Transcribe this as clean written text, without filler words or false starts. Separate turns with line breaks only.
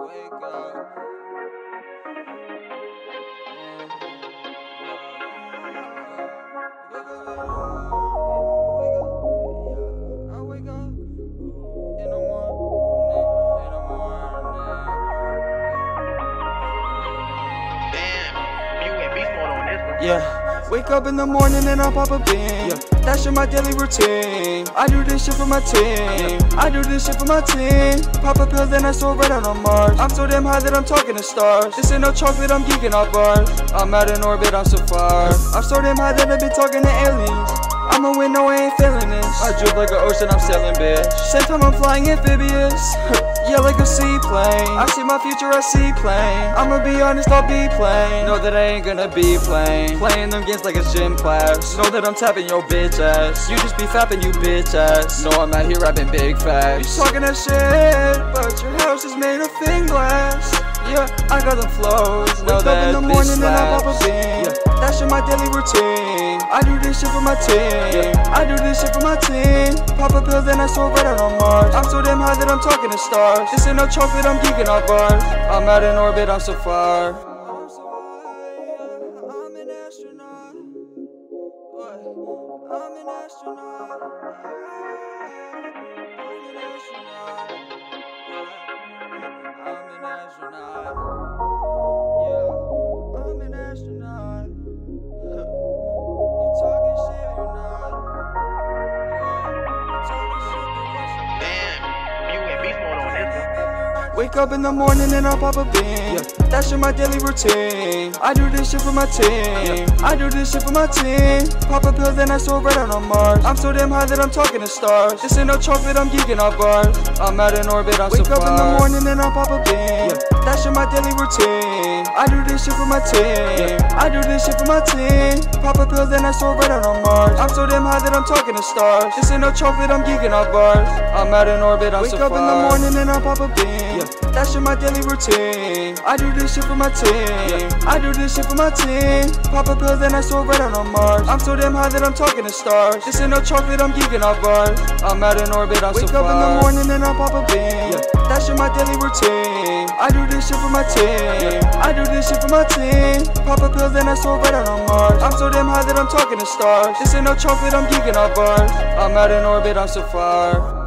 Wake up. I wake up in the
Damn, you and beast mode on this one.
Yeah, wake up in the morning and I pop a bean. Yeah, that's my daily routine. I do this shit for my team. I do this shit for my team. Pop a pill, then I soar right out on Mars. I'm so damn high that I'm talking to stars. This ain't no chocolate, I'm geeking off bars. I'm out in orbit, I'm so far. I'm so damn high that I be talking to aliens. I'ma win, no, I ain't feeling this. I drift like an ocean, I'm sailing, bitch. Same time I'm flying amphibious. Yeah, like a seaplane. I see my future, I see plane. I'ma be honest, I'll be plain. Know that I ain't gonna be plain. Playing them games like a gym class. Know that I'm tapping your bitch ass. You just be fapping, you bitch ass. Know I'm out here rapping big facts. You talking that shit, but your house is made of thin glass. Yeah, I got the flows. Know that in the morning and I pop a bean. Yeah, that's my daily routine. I do this shit for my team. I do this shit for my team. Pop a pill, then I soar right out on Mars. I'm so damn high that I'm talking to stars. This ain't no chocolate, I'm geeking off bars. I'm out in orbit, I'm so far. I'm an astronaut. I'm an astronaut. I'm an astronaut. Yeah, I'm an astronaut. You talking shit or not? You talking shit or not?
Damn, you and beast mode on this one.
Wake up in the morning and I pop a bean. Yeah, that's my daily routine. I do this shit for my team. I do this shit for my team. Pop a pill, then I soar right out on Mars. I'm so damn high that I'm talking to stars. This ain't no chocolate, I'm geeking off bars. I'm out in orbit, I'm so far. Wake up in the morning and I pop a bean. Yeah, that's my daily routine. I do this shit for my team. I do this shit for my team. Pop a pill, then I soar right out on Mars. I'm so damn high that I'm talking to stars. This ain't no chocolate, I'm geeking off bars. I'm out in orbit, I'm so far. Wake up in the morning and I pop a bean. That's my daily routine. I do this shit for my team. I do this shit for my team. Pop a pill, then I soar right out on Mars. I'm so damn high that I'm talking to stars. This ain't no chocolate, I'm geeking off bars. I'm out in orbit, I'm so far. Wake up in the morning and I pop a bean. That's my daily routine. I do this shit for my team. I do this shit for my team. Pop a pill, then I soar right out on Mars. I'm so damn high that I'm talking to stars. This ain't no chocolate, I'm geeking off bars. I'm out in orbit, I'm so far.